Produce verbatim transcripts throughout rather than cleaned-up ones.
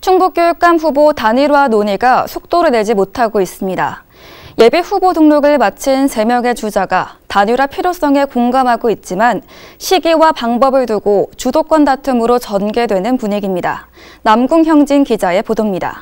충북교육감 후보 단일화 논의가 속도를 내지 못하고 있습니다. 예비 후보 등록을 마친 세 명의 주자가 단일화 필요성에 공감하고 있지만 시기와 방법을 두고 주도권 다툼으로 전개되는 분위기입니다. 남궁형진 기자의 보도입니다.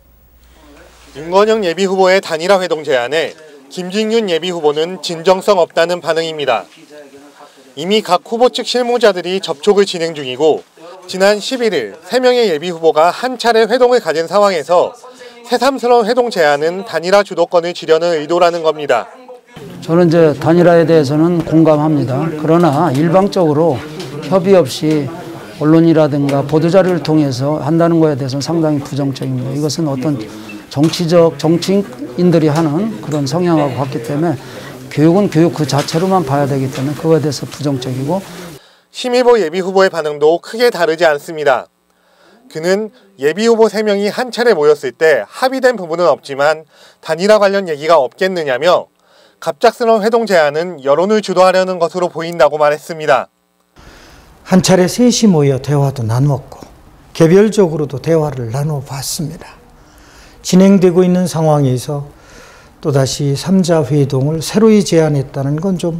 윤건영 예비 후보의 단일화 회동 제안에 김진균 예비 후보는 진정성 없다는 반응입니다. 이미 각 후보 측 실무자들이 접촉을 진행 중이고 지난 십일 일 세 명의 예비 후보가 한 차례 회동을 가진 상황에서 새삼스러운 회동 제안은 단일화 주도권을 지려는 의도라는 겁니다. 저는 이제 단일화에 대해서는 공감합니다. 그러나 일방적으로 협의 없이 언론이라든가 보도자료를 통해서 한다는 거에 대해서는 상당히 부정적입니다. 이것은 어떤 정치적, 정치인들이 하는 그런 성향하고 같기 때문에 교육은 교육 그 자체로만 봐야 되기 때문에 그거에 대해서 부정적이고. 심일보 예비 후보의 반응도 크게 다르지 않습니다. 그는 예비 후보 세 명이 한 차례 모였을 때 합의된 부분은 없지만 단일화 관련 얘기가 없겠느냐며 갑작스러운 회동 제안은 여론을 주도하려는 것으로 보인다고 말했습니다. 한 차례 셋이 모여 대화도 나누었고 개별적으로도 대화를 나눠봤습니다. 진행되고 있는 상황에서 또다시 삼자 회동을 새로이 제안했다는 건 좀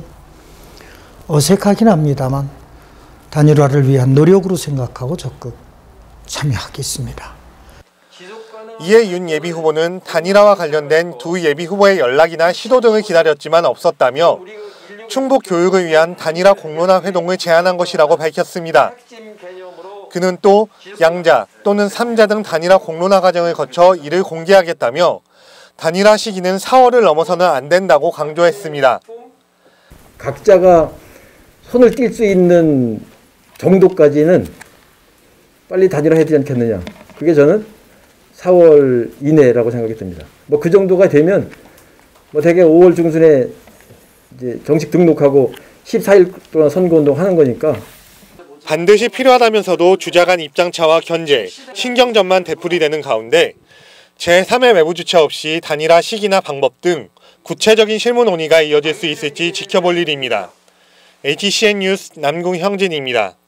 어색하긴 합니다만 단일화를 위한 노력으로 생각하고 적극 참여하겠습니다. 이에 윤 예비 후보는 단일화와 관련된 두 예비 후보의 연락이나 시도 등을 기다렸지만 없었다며 충북 교육을 위한 단일화 공론화 회동을 제안한 것이라고 밝혔습니다. 그는 또 양자 또는 삼자 등 단일화 공론화 과정을 거쳐 이를 공개하겠다며 단일화 시기는 사월을 넘어서는 안 된다고 강조했습니다. 각자가 손을 뗄 수 있는 정도까지는 빨리 단일화 되지 않겠느냐. 그게 저는 사월 이내라고 생각이 듭니다. 뭐 그 정도가 되면 뭐 대개 오월 중순에 이제 정식 등록하고 십사 일 동안 선거운동 하는 거니까. 반드시 필요하다면서도 주자 간 입장차와 견제, 신경전만 되풀이되는 가운데 제삼의 외부 주체 없이 단일화 시기나 방법 등 구체적인 실무 논의가 이어질 수 있을지 지켜볼 일입니다. 에이치씨엔 뉴스 남궁형진입니다.